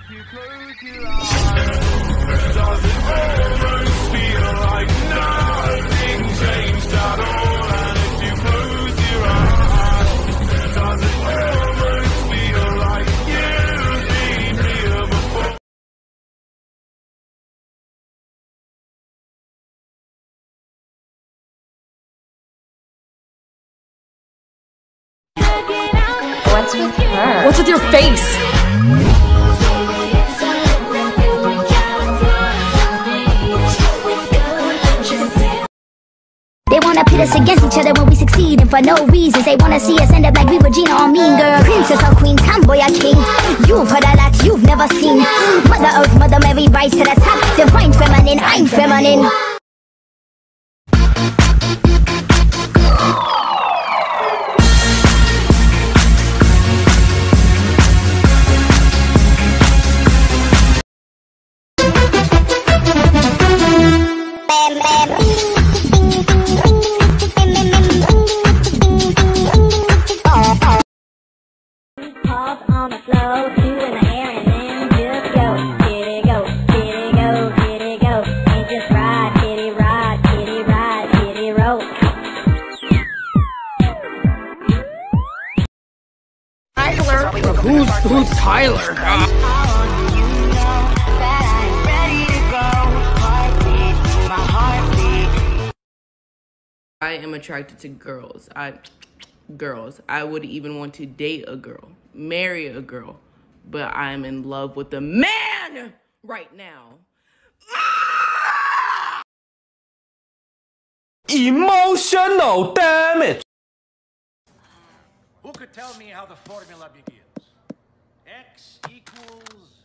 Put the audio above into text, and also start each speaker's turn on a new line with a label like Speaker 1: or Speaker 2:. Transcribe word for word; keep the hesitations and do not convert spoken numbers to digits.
Speaker 1: you close your eyes, does it almost feel like nothing changed at all? And if you close your eyes, does it almost feel like you've been here before?
Speaker 2: What's with her?
Speaker 3: What's with your face?
Speaker 4: They wanna pit us against each other when we succeed, and for no reasons. They wanna see us end up like we Regina or Mean Girl. Princess or queen, tomboy or king. You've heard a lot you've never seen. Mother Earth, Mother Mary, rise to the top. Divine feminine, I'm feminine.
Speaker 5: Pop on the floor, two in the air, and then just go. Kitty go, kitty go, kitty go. And just ride, kitty ride, kitty ride, kitty roll.
Speaker 3: Tyler? Who's, who's Tyler? Uh, I am attracted to girls. I, girls. I would even want to date a girl, marry a girl, but I'm in love with a man right now.
Speaker 6: Emotional damage.
Speaker 7: Who could tell me how the formula begins? X equals